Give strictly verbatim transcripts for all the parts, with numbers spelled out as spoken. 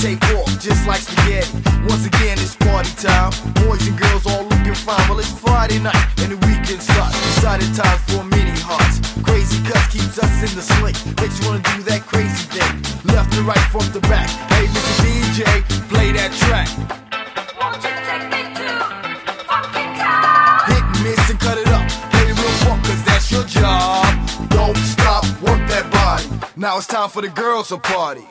take off just like spaghetti. Once again, it's party time. Boys and girls all looking fine. Well, it's Friday night and the weekend starts. Decided time for mini hearts. Crazy cuts keeps us in the sling. Makes you wanna do that crazy thing. Left to right, front to back. Hey, Mister D J, play that track. Won't you take me to funky town? Hit and miss and cut it up. Play the real funk, cause that's your job. Don't stop, work that body. Now it's time for the girls to party.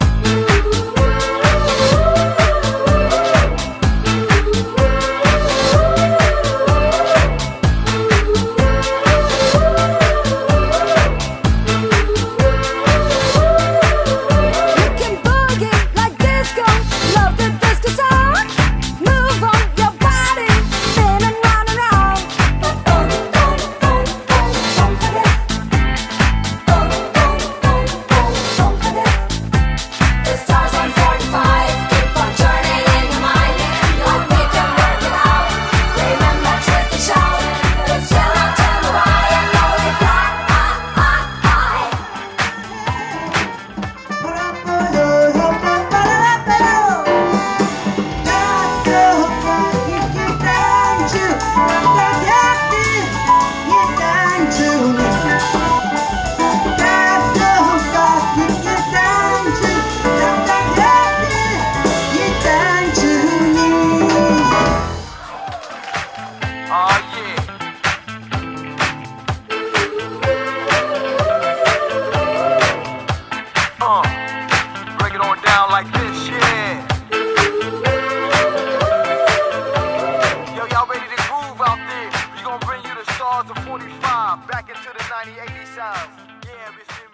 Like this, yeah. Yo, y'all ready to groove out there? We gonna bring you the stars of forty-five back into the ninety eighty sounds. Yeah, it's